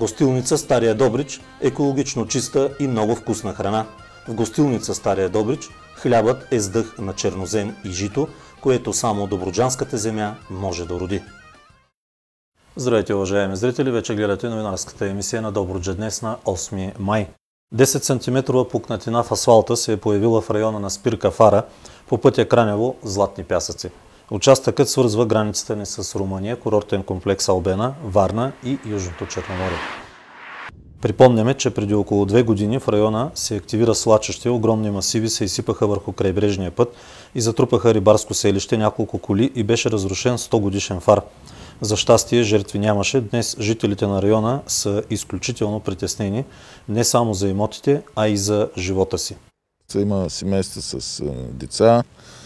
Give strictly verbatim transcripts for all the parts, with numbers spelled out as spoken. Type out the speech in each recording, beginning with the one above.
Гостилница Стария Добрич – екологично чиста и много вкусна храна. В гостилница Стария Добрич хлябът е с дъх на чернозем и жито, което само добруджанската земя може да роди. Здравейте, уважаеми зрители! Вече гледате новинарската емисия на Добруджа днес на осми май. десет сантиметрова пукнатина в асфалта се е появила в района на Спирка Фара по пътя Кранево – Златни пясъци. Участъкът свързва границата ни с Румъния, курортен комплекс Албена, Варна и Южното Черноморие. Припомняме, че преди около две години в района се активира свлачище, огромни масиви се изсипаха върху крайбрежния път и затрупаха рибарско селище, няколко коли и беше разрушен сто годишен фар. За щастие жертви нямаше. Днес жителите на района са изключително притеснени не само за имотите, а и за живота си. Има семейства с деца,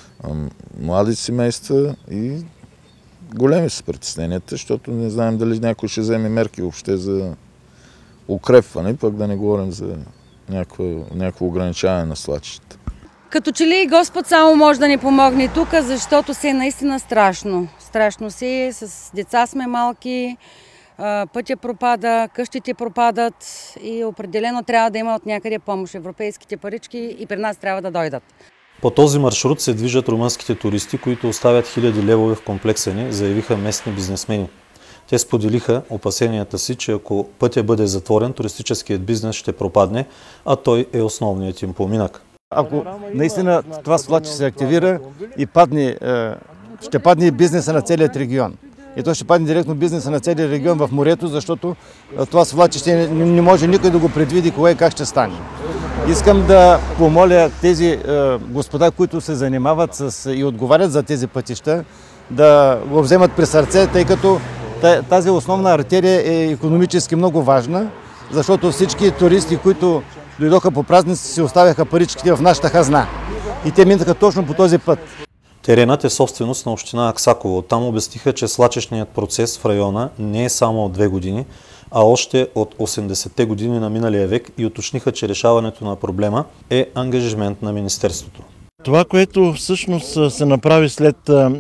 млади семейства и големи са притесненията, защото не знаем дали някой ще вземе мерки въобще за укрепване, пък да не говорим за някакво, някакво ограничаване на свлачищата. Като че ли Господ само може да ни помогне тук, защото се е наистина страшно. Страшно си е, с деца сме малки, пътя пропада, къщите пропадат и определено трябва да има от някъде помощ. Европейските парички и при нас трябва да дойдат. По този маршрут се движат румънските туристи, които оставят хиляди левове в комплекса ни, заявиха местни бизнесмени. Те споделиха опасенията си, че ако пътя бъде затворен, туристическият бизнес ще пропадне, а той е основният им поминък. Ако наистина това свлачище се активира и падне, ще падне бизнеса на целият регион. И то ще падне директно бизнеса на целият регион в морето, защото това свлачище не може никой да го предвиди кое и как ще стане. Искам да помоля тези господа, които се занимават с и отговарят за тези пътища, да го вземат при сърце, тъй като тази основна артерия е икономически много важна, защото всички туристи, които дойдоха по празници, си оставяха паричките в нашата хазна. И те минаха точно по този път. Теренът е собственост на община Аксаково. Там обясниха, че свлачищният процес в района не е само от две години, а още от осемдесетте години на миналия век и уточниха, че решаването на проблема е ангажимент на Министерството. Това, което всъщност се направи след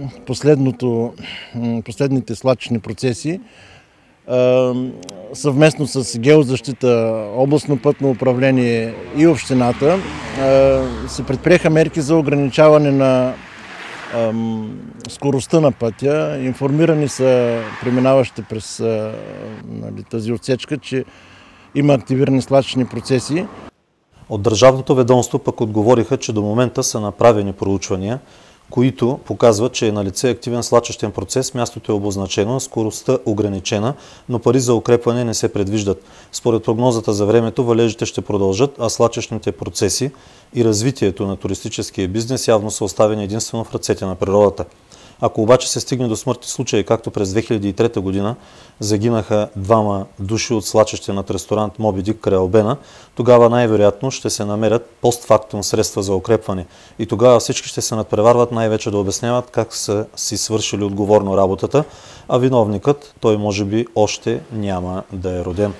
последните свлачищни процеси, съвместно с геозащита, областно пътно управление и общината, се предприеха мерки за ограничаване на скоростта на пътя. Информирани са преминаващите през нали, тази отсечка, че има активирани свлачищни процеси. От Държавното ведомство пък отговориха, че до момента са направени проучвания, които показват, че е налице активен свлачищен процес, мястото е обозначено, скоростта ограничена, но пари за укрепване не се предвиждат. Според прогнозата за времето, валежите ще продължат, а свлачищните процеси и развитието на туристическия бизнес явно са оставени единствено в ръцете на природата. Ако обаче се стигне до смъртни случаи, както през две хиляди и трета година загинаха двама души от свлачище над ресторант Моби Дик край Албена, тогава най-вероятно ще се намерят постфактум средства за укрепване. И тогава всички ще се надпреварват най-вече да обясняват как са си свършили отговорно работата, а виновникът, той може би още няма да е роден.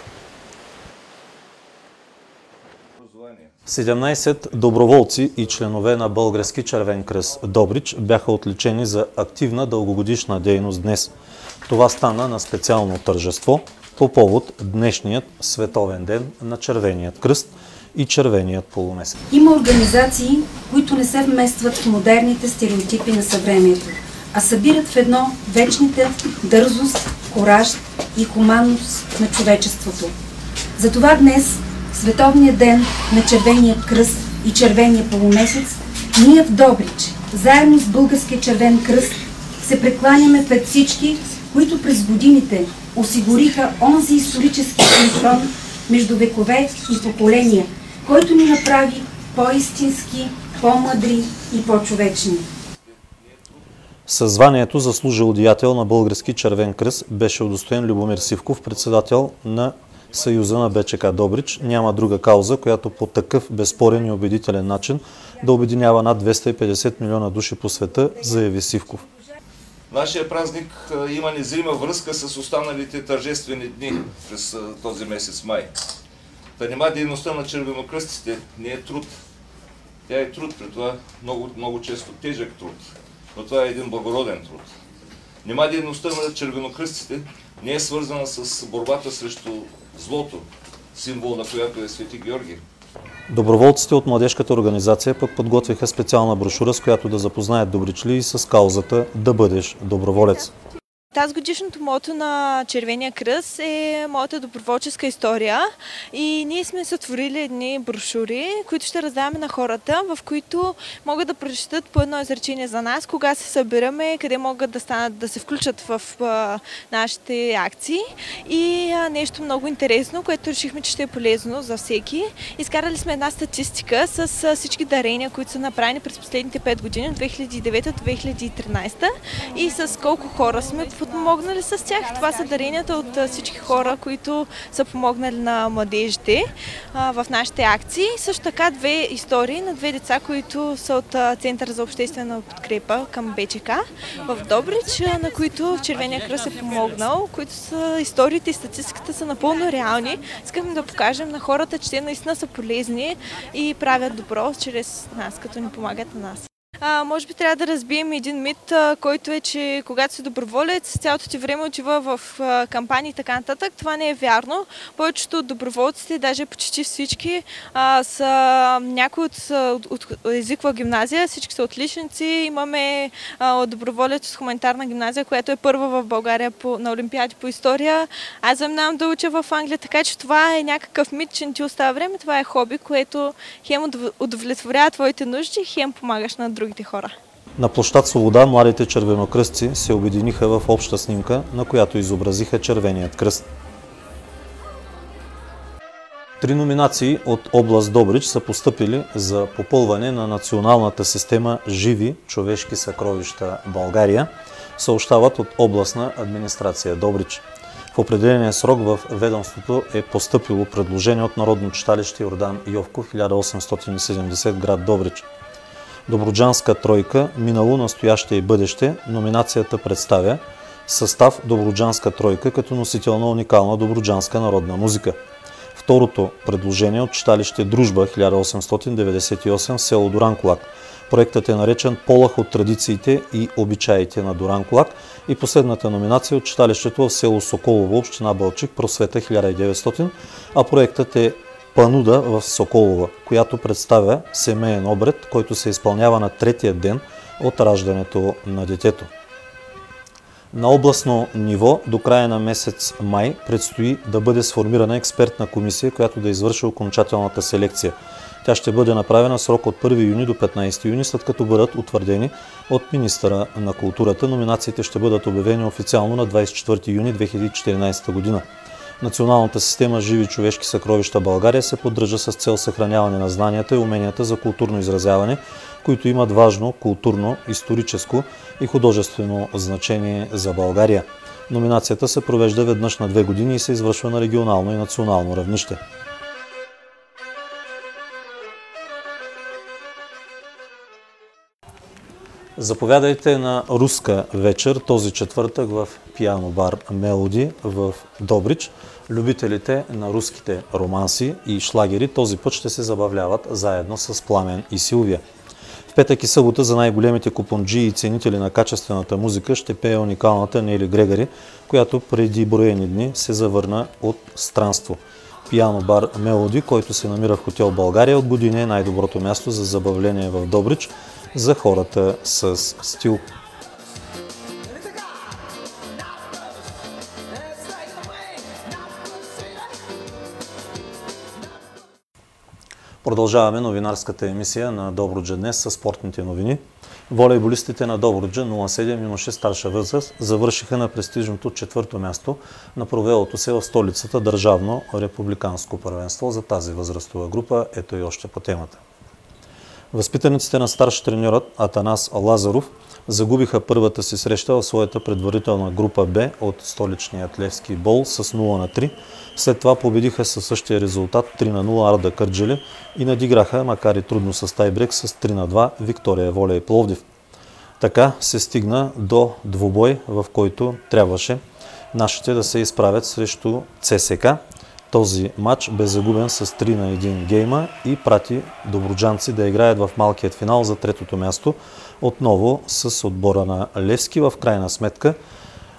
седемнайсет доброволци и членове на Български червен кръст Добрич бяха отличени за активна дългогодишна дейност днес. Това стана на специално тържество по повод днешният световен ден на Червеният кръст и Червеният полумесец. Има организации, които не се вместват в модерните стереотипи на съвремието, а събират в едно вечните дързост, кораж и хуманност на човечеството. Затова днес, Световният ден на Червения кръст и Червения полумесец, ние в Добрич, заедно с Българския червен кръст, се прекланяме пред всички, които през годините осигуриха онзи исторически синхрон между векове и поколения, който ни направи по-истински, по-мъдри и по-човечни. Със званието заслужил деятел на Български червен кръст беше удостоен Любомир Сивков, председател на Съюза на БЧК Добрич. Няма друга кауза, която по такъв безспорен и убедителен начин да обединява над двеста и петдесет милиона души по света, заяви Сивков. Нашия празник има незрима връзка с останалите тържествени дни през този месец май. Та нима дейността на червенокръстите не е труд. Тя е труд, при това много, много често тежък труд, но това е един благороден труд. Нима дейността на червенокръстите не е свързана с борбата срещу злото, символ на която е Свети Георги. Доброволците от младежката организация пък подготвиха специална брошура, с която да запознаят добричли с каузата "Да бъдеш доброволец". Тази годишното мото на Червения кръст е моята доброволческа история и ние сме сътворили едни брошури, които ще раздаваме на хората, в които могат да прочетат по едно изречение за нас, кога се събираме, къде могат да станат, да се включат в а, нашите акции и а, нещо много интересно, което решихме, че ще е полезно за всеки. Изкарали сме една статистика с а, всички дарения, които са направени през последните пет години, от две хиляди и девета до две хиляди и тринадесета и с колко хора сме помогнали с тях. Това са даренията от всички хора, които са помогнали на младежите а, в нашите акции. Също така две истории на две деца, които са от Центъра за обществена подкрепа към БЧК в Добрич, на които Червения кръст е помогнал, които са историите и статистиката са напълно реални. Искаме да покажем на хората, че те наистина са полезни и правят добро чрез нас, като ни помагат на нас. А, може би трябва да разбием един мит, а, който е, че когато си доброволец, цялото ти време отива в а, кампании и така нататък. Това не е вярно. Повечето от доброволците, даже почти всички, а, са някои от, от, от езикова гимназия, всички са отличници. Имаме а, доброволец от хуманитарна гимназия, която е първа в България по, на олимпиади по история. Аз заминавам да уча в Англия, така че това е някакъв мит, че не ти остава време. Това е хоби, което хем удовлетворява твоите нужди, хем помагаш на други. Хора. На площад Свобода младите червенокръстци се обединиха в обща снимка, на която изобразиха Червеният кръст. Три номинации от област Добрич са постъпили за попълване на националната система "Живи човешки съкровища България", съобщават от областна администрация Добрич. В определения срок в ведомството е постъпило предложение от Народно читалище Йордан Йовков, хиляда осемстотин и седемдесет, град Добрич. Добруджанска тройка "Минало, настояще и бъдеще" номинацията представя състав Добруджанска тройка като носител на уникална добруджанска народна музика. Второто предложение от читалище Дружба, хиляда осемстотин деветдесет и осем, село Дуранкулак. Проектът е наречен "Полах от традициите и обичаите на Дуранкулак" и последната номинация от читалището в село Соколово, община Балчик, Просвета, хиляда и деветстотин, а проектът е "Пануда в Соколова", която представя семейен обред, който се изпълнява на третия ден от раждането на детето. На областно ниво до края на месец май предстои да бъде сформирана експертна комисия, която да извърши окончателната селекция. Тя ще бъде направена в срок от първи юни до петнадесети юни, след като бъдат утвърдени от министъра на културата. Номинациите ще бъдат обявени официално на двадесет и четвърти юни две хиляди и четиринадесета година. Националната система "Живи човешки съкровища България" се поддържа с цел съхраняване на знанията и уменията за културно изразяване, които имат важно културно, историческо и художествено значение за България. Номинацията се провежда веднъж на две години и се извършва на регионално и национално равнище. Заповядайте на "Руска вечер" този четвъртък в пиано бар "Мелоди" в Добрич. Любителите на руските романси и шлагери този път ще се забавляват заедно с Пламен и Силвия. В петък и събота за най-големите купонджи и ценители на качествената музика ще пее уникалната Нели Грегори, която преди броени дни се завърна от странство. Пиано бар "Мелоди", който се намира в хотел България, от години е най-доброто място за забавление в Добрич за хората с стил. Продължаваме новинарската емисия на Добруджа днес с спортните новини. Волейболистите на Добруджа нула седем нула шест старша възраст завършиха на престижното четвърто място на провелото се в столицата държавно републиканско първенство за тази възрастова група. Ето и още по темата. Възпитаниците на старши треньорът Атанас Лазаров загубиха първата си среща в своята предварителна група Б от столичния Левски бол с нула на три. След това победиха със същия резултат три на нула Арда Кърджали и надиграха, макар и трудно с тайбрек, с три на два Виктория Волей Пловдив. Така се стигна до двубой, в който трябваше нашите да се изправят срещу ЦСКА. Този матч бе загубен с три на един гейма и прати добруджанци да играят в малкият финал за третото място, отново с отбора на Левски. В крайна сметка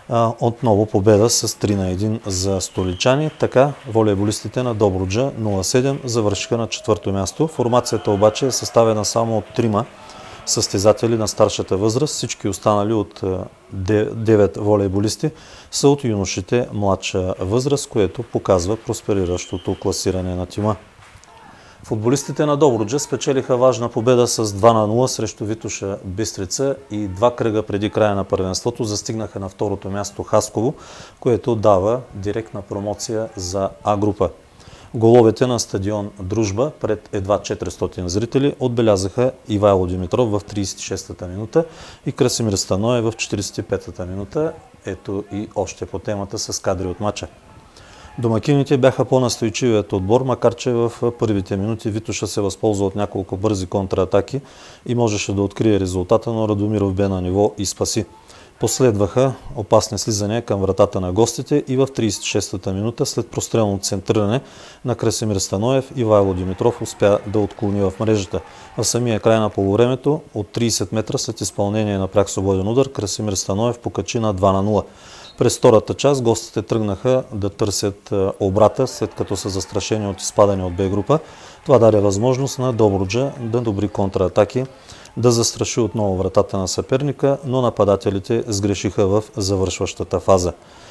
Отново победа с три на един за столичани. Така волейболистите на Добруджа нула седем завършиха на четвърто място. Формацията обаче е съставена само от трима състезатели на старшата възраст. Всички останали от девет волейболисти са от юношите младша възраст, което показва проспериращото класиране на тима. Футболистите на Добруджа спечелиха важна победа с два на нула срещу Витоша Бистрица и два кръга преди края на първенството застигнаха на второто място Хасково, което дава директна промоция за А група. Головете на стадион Дружба пред едва четиристотин зрители отбелязаха Ивайло Димитров в тридесет и шестата минута и Красимир Станоев в четиридесет и петата минута. Ето и още по темата с кадри от мача. Домакините бяха по-настойчивият отбор, макар че в първите минути Витоша се възползва от няколко бързи контратаки и можеше да открие резултата, но Радомиров бе на ниво и спаси. Последваха опасни слизания към вратата на гостите и в тридесет и шестата минута след прострелно центриране на Красимир Станоев, Ивайло Димитров успя да отклони в мрежата. В самия край на полувремето от тридесет метра след изпълнение на пряк свободен удар Красимир Станоев покачи на два на нула. През втората част гостите тръгнаха да търсят обрата, след като са застрашени от изпадане от Б група. Това даде възможност на Добруджа да добри контратаки, да застраши отново вратата на съперника, но нападателите сгрешиха в завършващата фаза.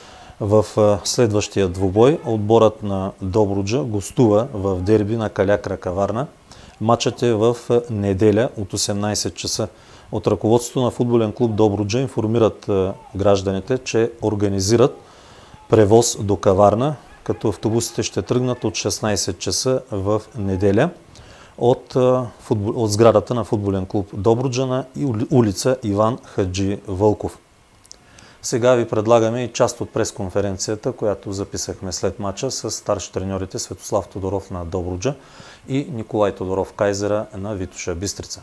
В следващия двубой отборът на Добруджа гостува в дерби на Калякра Каварна. Матчът е в неделя от осемнадесет часа. От ръководството на футболен клуб Добруджа информират гражданите, че организират превоз до Каварна, като автобусите ще тръгнат от шестнадесет часа в неделя от, от сградата на футболен клуб Добруджа на улица Иван Хаджи Вълков. Сега ви предлагаме и част от пресконференцията, която записахме след матча с старши треньорите Светослав Тодоров на Добруджа и Николай Тодоров Кайзера на Витоша Бистрица.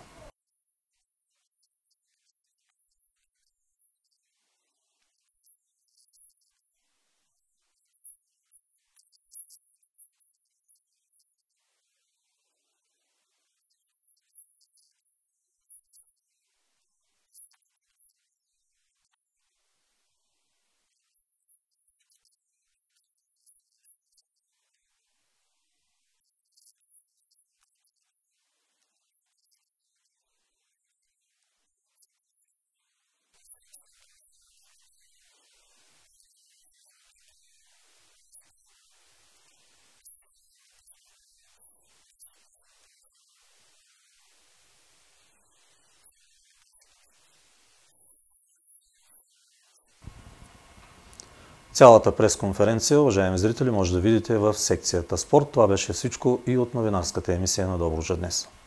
Цялата пресконференция, уважаеми зрители, може да видите в секцията Спорт. Това беше всичко и от новинарската емисия на Добруджа днес.